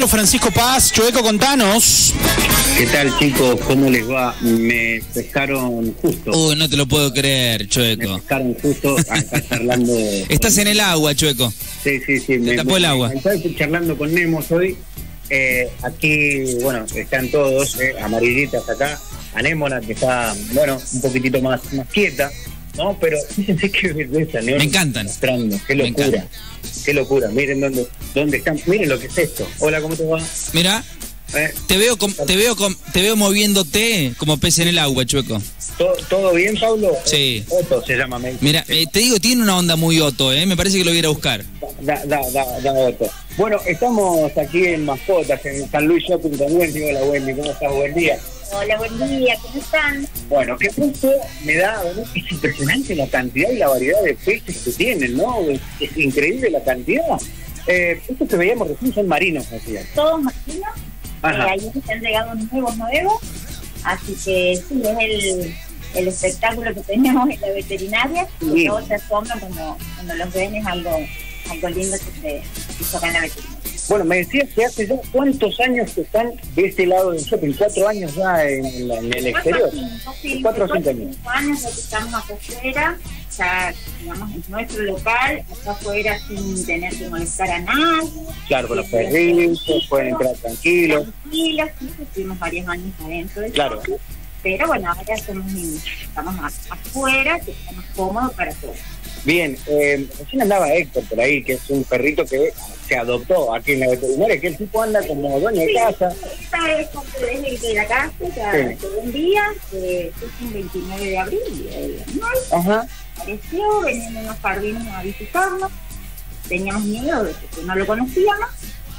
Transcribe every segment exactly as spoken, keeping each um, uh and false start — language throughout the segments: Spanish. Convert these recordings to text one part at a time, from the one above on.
Carlos Francisco Paz. Chueco, contanos. ¿Qué tal, chicos? ¿Cómo les va? Me pescaron justo. Uy, no te lo puedo creer, Chueco. Me pescaron justo acá charlando. Estás en el agua, Chueco. Sí, sí, sí. Me tapó el agua. Estaba charlando con Nemos hoy. Eh, aquí, bueno, están todos, eh, amarillitas acá. Anémona, que está, bueno, un poquitito más, más quieta, ¿no? Pero fíjense qué belleza, ¿no? Me encantan. Mostrando, qué locura. Qué locura. Miren dónde, dónde están. Miren lo que es esto. Hola, ¿cómo te va? Mira. Eh, te veo com, te veo com, te veo moviéndote como pez en el agua, Chueco. ¿Todo, todo bien, Pablo? Sí. Otto se llama. Me Mira, eh, te digo, tiene una onda muy Otto, ¿eh? Me parece que lo voy a ir a buscar. Da, da, da, da, Otto. Bueno, estamos aquí en Mascotas, en San Luis Shopping con Wendy. Hola, Wendy, ¿cómo estás? Buen día. Hola, buen día, ¿cómo están? Bueno, qué gusto me da, ¿no? Es impresionante la cantidad y la variedad de peces que tienen, ¿no? Es, es increíble la cantidad. Eh, estos que veíamos recién son marinos, así. Todos marinos. Eh, ahí se han llegado nuevos, nuevos. Así que sí, es el, el espectáculo que tenemos en la veterinaria. Y sí. Todos se asombran cuando, cuando los ven, es algo, algo lindo que se hizo acá en la veterinaria. Bueno, me decías que hace ya cuántos años que están de este lado del shopping, cuatro años ya en, la, en el exterior. Cinco, sí, cuatro o cinco años. Cinco años ya que estamos acá afuera, ya digamos en nuestro local, acá afuera sin tener que molestar a nadie. Claro, con los perritos, pueden entrar tranquilos. Tranquilos, sí, estuvimos varios años adentro del claro. shopping, pero bueno, ahora estamos, en, estamos afuera, que está más cómodo para todos. Bien, eh, recién andaba Héctor por ahí, que es un perrito que se adoptó aquí en la veterinaria, que el tipo anda como dueño de casa. Esta es desde la casa, ya sí. Un día, que es el veintinueve de abril, el animal, ajá. Apareció, venían unos jardines a visitarnos, teníamos miedo de que no lo conocíamos,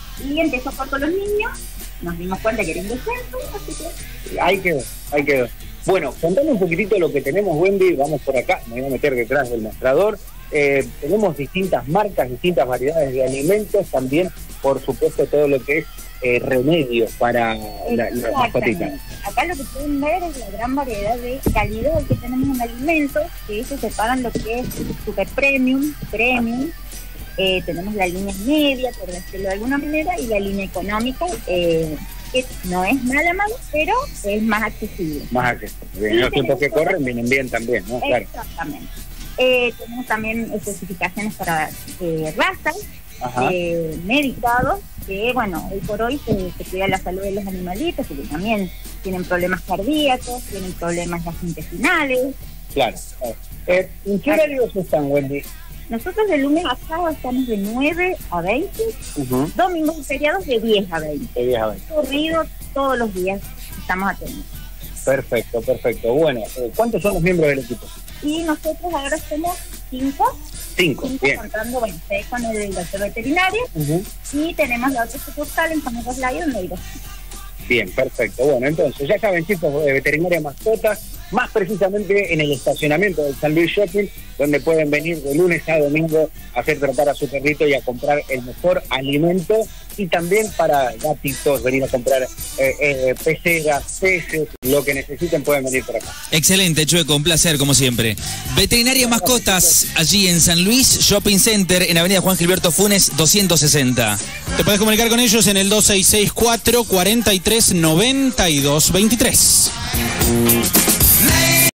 y empezó por todos los niños, nos dimos cuenta que era indefenso, así que... Ahí quedó, ahí quedó. Bueno, contame un poquitito lo que tenemos, Wendy. Vamos por acá, me voy a meter detrás del mostrador. Eh, tenemos distintas marcas, distintas variedades de alimentos, también, por supuesto, todo lo que es eh, remedios para la, las mascotitas. Acá lo que pueden ver es la gran variedad de calidad que tenemos en alimentos, que ellos separan lo que es super premium, premium. Eh, tenemos la línea media, por decirlo de alguna manera, y la línea económica, eh, que no es nada malo, pero es más accesible. Más accesible. En los tiempos que corren vienen bien también, ¿no? Claro. Exactamente. Eh, tenemos también especificaciones para eh, razas, eh, medicados, que bueno, hoy por hoy se, se cuida la salud de los animalitos, porque también tienen problemas cardíacos, tienen problemas gastrointestinales. Claro. Eh, ¿En qué horarios están, Wendy? Nosotros de lunes a sábado estamos de nueve a veinte, uh-huh. Domingos y feriados de diez a veinte. De diez a veinte. Corrido todos los días estamos atentos. Perfecto, perfecto. Bueno, ¿cuántos son los miembros del equipo? Y nosotros ahora somos cinco. Cinco, cinco bien. Contando, bueno, seis con el doctor veterinario, uh-huh. Y tenemos la otra sucursal en San José Layo, donde hay dos. Bien, perfecto. Bueno, entonces, ya saben, chicos, de Veterinaria Mascotas, más precisamente en el estacionamiento del San Luis Shopping, donde pueden venir de lunes a domingo a hacer tratar a su perrito y a comprar el mejor alimento, y también para gatitos, venir a comprar eh, eh, peceras, peces, lo que necesiten pueden venir por acá. Excelente, Chueco, un placer como siempre. Veterinaria Mascotas, allí en San Luis Shopping Center, en Avenida Juan Gilberto Funes doscientos sesenta. Te podés comunicar con ellos en el dos seis seis cuatro, cuatro tres, nueve dos dos tres.